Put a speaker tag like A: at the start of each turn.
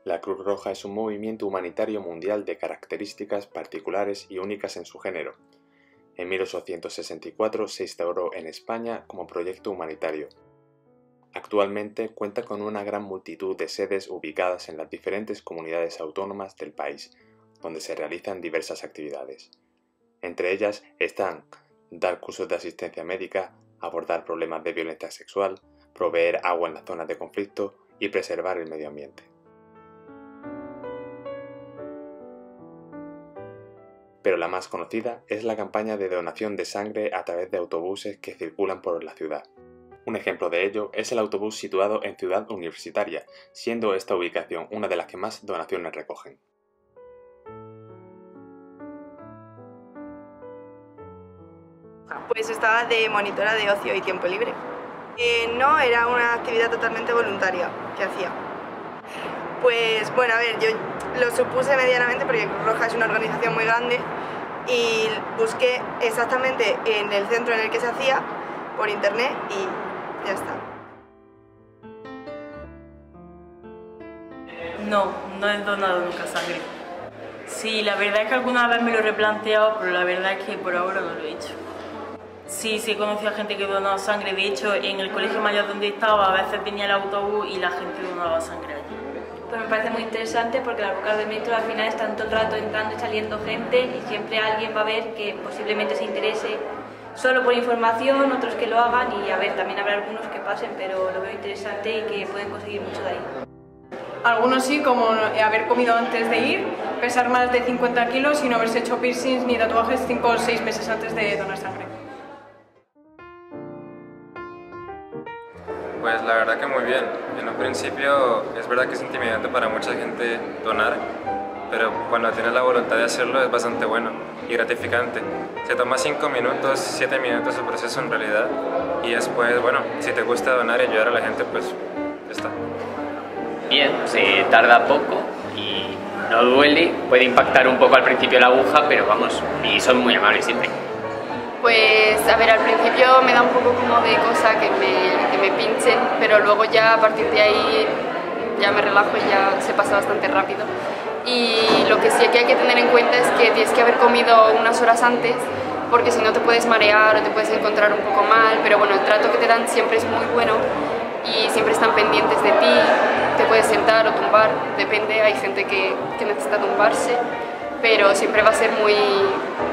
A: La Cruz Roja es un movimiento humanitario mundial de características particulares y únicas en su género. En 1864 se instauró en España como proyecto humanitario. Actualmente cuenta con una gran multitud de sedes ubicadas en las diferentes comunidades autónomas del país, donde se realizan diversas actividades. Entre ellas están dar cursos de asistencia médica, abordar problemas de violencia sexual, proveer agua en las zonas de conflicto y preservar el medio ambiente. Pero la más conocida es la campaña de donación de sangre a través de autobuses que circulan por la ciudad. Un ejemplo de ello es el autobús situado en Ciudad Universitaria, siendo esta ubicación una de las que más donaciones recogen.
B: Pues estaba de monitora de ocio y tiempo libre. No, era una actividad totalmente voluntaria que hacía. Pues bueno, a ver, yo lo supuse medianamente porque Cruz Roja es una organización muy grande y busqué exactamente en el centro en el que se hacía por internet y ya está.
C: No he donado nunca sangre. Sí, la verdad es que alguna vez me lo he replanteado, pero la verdad es que por ahora no lo he hecho. Sí, he conocido a gente que donaba sangre. De hecho, en el colegio mayor donde estaba, a veces venía el autobús y la gente donaba sangre allí.
D: Pues me parece muy interesante porque las bocas de metro al final están todo el rato entrando y saliendo gente y siempre alguien va a ver que posiblemente se interese solo por información, otros que lo hagan y a ver, también habrá algunos que pasen, pero lo veo interesante y que pueden conseguir mucho de ahí.
E: Algunos sí, como haber comido antes de ir, pesar más de 50 kilos y no haberse hecho piercings ni tatuajes 5 o 6 meses antes de donar sangre.
F: Pues la verdad que muy bien. En un principio es verdad que es intimidante para mucha gente donar, pero cuando tienes la voluntad de hacerlo es bastante bueno y gratificante. Se toma 5 minutos, 7 minutos el proceso en realidad y después, bueno, si te gusta donar y ayudar a la gente, pues ya está.
G: Bien, se tarda poco y no duele, puede impactar un poco al principio la aguja, pero vamos, y son muy amables siempre.
H: Pues a ver, al principio me da un poco como de cosa que me pinchen, pero luego ya a partir de ahí ya me relajo y ya se pasa bastante rápido. Y lo que sí que hay que tener en cuenta es que tienes que haber comido unas horas antes, porque si no te puedes marear o te puedes encontrar un poco mal, pero bueno, el trato que te dan siempre es muy bueno y siempre están pendientes de ti, te puedes sentar o tumbar, depende, hay gente que necesita tumbarse, pero siempre va a ser muy